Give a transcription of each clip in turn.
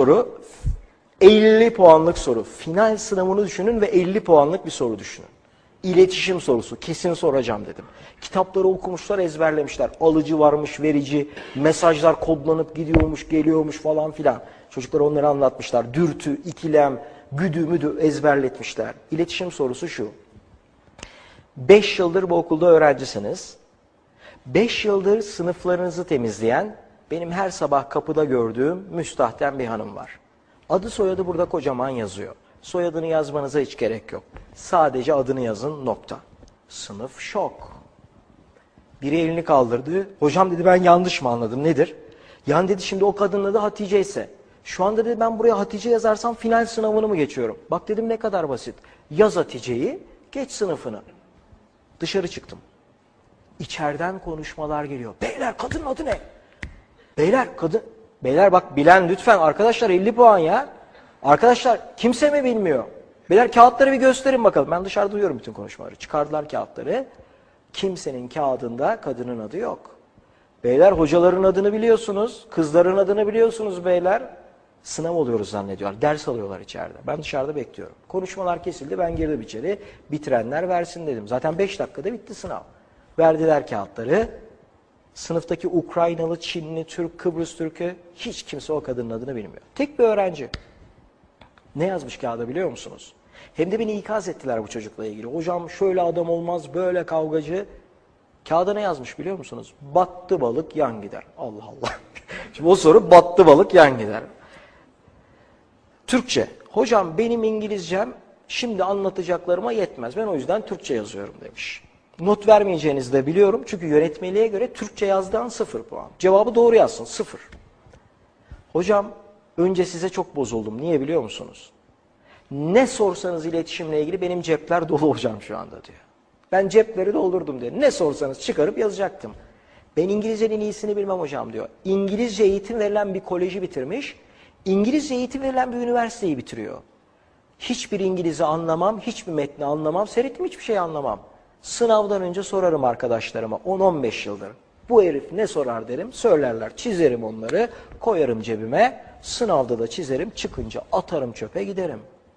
Soru 50 puanlık soru. Final sınavını düşünün ve 50 puanlık bir soru düşünün. İletişim sorusu. Kesin soracağım dedim. Kitapları okumuşlar, ezberlemişler. Alıcı varmış, verici, mesajlar kodlanıp gidiyormuş, geliyormuş falan filan. Çocuklar onları anlatmışlar. Dürtü, ikilem, güdü müdü ezberletmişler. İletişim sorusu şu. 5 yıldır bu okulda öğrencisiniz. 5 yıldır sınıflarınızı temizleyen, benim her sabah kapıda gördüğüm müstahdem bir hanım var. Adı soyadı burada kocaman yazıyor. Soyadını yazmanıza hiç gerek yok. Sadece adını yazın, nokta. Sınıf şok. Biri elini kaldırdı. Hocam dedi, ben yanlış mı anladım, nedir? Yani dedi, şimdi o kadının adı Hatice ise, şu anda dedi ben buraya Hatice yazarsam final sınavını mı geçiyorum? Bak dedim, ne kadar basit. Yaz Hatice'yi, geç sınıfını. Dışarı çıktım. İçeriden konuşmalar geliyor. Beyler, kadının adı ne? Beyler, kadın... Beyler bak, bilen lütfen. Arkadaşlar 50 puan ya. Arkadaşlar kimse mi bilmiyor? Beyler, kağıtları bir gösterin bakalım. Ben dışarıda duyuyorum bütün konuşmaları. Çıkardılar kağıtları. Kimsenin kağıdında kadının adı yok. Beyler, hocaların adını biliyorsunuz. Kızların adını biliyorsunuz beyler. Sınav oluyoruz zannediyorlar. Ders alıyorlar içeride. Ben dışarıda bekliyorum. Konuşmalar kesildi. Ben girdim içeri. Bitirenler versin dedim. Zaten 5 dakikada bitti sınav. Verdiler kağıtları. Sınıftaki Ukraynalı, Çinli, Türk, Kıbrıs Türk'ü, hiç kimse o kadının adını bilmiyor. Tek bir öğrenci. Ne yazmış kağıda biliyor musunuz? Hem de beni ikaz ettiler bu çocukla ilgili. Hocam şöyle adam olmaz, böyle kavgacı. Kağıda ne yazmış biliyor musunuz? Battı balık yan gider. Allah Allah. Şimdi o soru, battı balık yan gider. Türkçe. Hocam benim İngilizcem şimdi anlatacaklarıma yetmez. Ben o yüzden Türkçe yazıyorum demiş. Not vermeyeceğinizi de biliyorum. Çünkü yönetmeliğe göre Türkçe yazdığın 0 puan. Cevabı doğru yazsın, 0. Hocam önce size çok bozuldum. Niye biliyor musunuz? Ne sorsanız iletişimle ilgili benim cepler dolu hocam şu anda diyor. Ben cepleri doldurdum diyor. Ne sorsanız çıkarıp yazacaktım. Ben İngilizcenin iyisini bilmem hocam diyor. İngilizce eğitim verilen bir koleji bitirmiş. İngilizce eğitim verilen bir üniversiteyi bitiriyor. Hiçbir İngilizce anlamam, hiçbir metni anlamam, seyrettim hiçbir şey anlamam. Sınavdan önce sorarım arkadaşlarıma 10-15 yıldır. Bu herif ne sorar derim, söylerler, çizerim onları, koyarım cebime, sınavda da çizerim, çıkınca atarım çöpe giderim.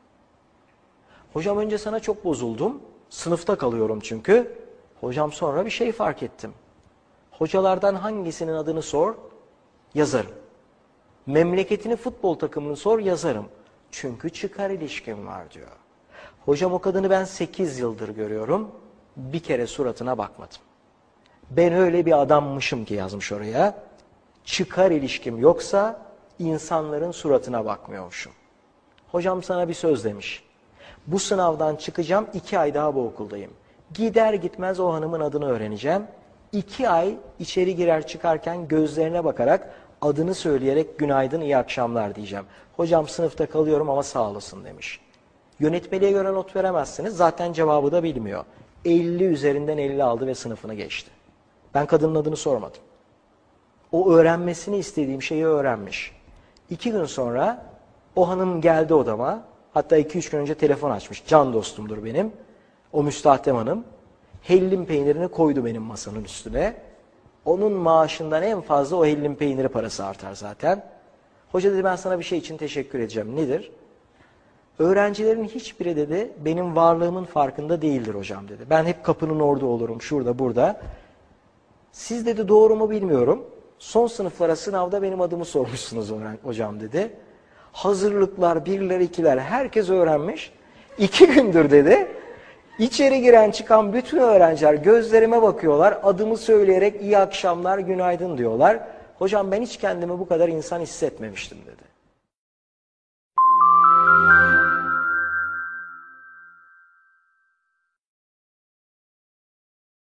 Hocam önce sana çok bozuldum, sınıfta kalıyorum çünkü. Hocam sonra bir şey fark ettim. Hocalardan hangisinin adını sor, yazarım. Memleketini, futbol takımını sor, yazarım. Çünkü çıkar ilişkim var diyor. Hocam o kadını ben 8 yıldır görüyorum. Bir kere suratına bakmadım. Ben öyle bir adammışım ki yazmış oraya. Çıkar ilişkim yoksa insanların suratına bakmıyormuşum. Hocam sana bir söz demiş. Bu sınavdan çıkacağım, 2 ay daha bu okuldayım. Gider gitmez o hanımın adını öğreneceğim. 2 ay içeri girer çıkarken gözlerine bakarak adını söyleyerek günaydın, iyi akşamlar diyeceğim. Hocam sınıfta kalıyorum ama sağ olasın demiş. Yönetmeliğe göre not veremezsiniz. Zaten cevabı da bilmiyor. 50 üzerinden 50 aldı ve sınıfını geçti. Ben kadının adını sormadım. O öğrenmesini istediğim şeyi öğrenmiş. 2 gün sonra o hanım geldi odama. Hatta 2-3 gün önce telefon açmış. Can dostumdur benim. O müstahdem hanım. Hellim peynirini koydu benim masanın üstüne. Onun maaşından en fazla o hellim peyniri parası artar zaten. Hoca dedi, ben sana bir şey için teşekkür edeceğim. Nedir? Öğrencilerin hiçbiri dedi benim varlığımın farkında değildir hocam dedi. Ben hep kapının orada olurum, şurada burada. Siz dedi doğru mu bilmiyorum. Son sınıflara sınavda benim adımı sormuşsunuz hocam dedi. Hazırlıklar, birler, ikiler herkes öğrenmiş. 2 gündür dedi. İçeri giren çıkan bütün öğrenciler gözlerime bakıyorlar. Adımı söyleyerek iyi akşamlar, günaydın diyorlar. Hocam ben hiç kendimi bu kadar insan hissetmemiştim dedi.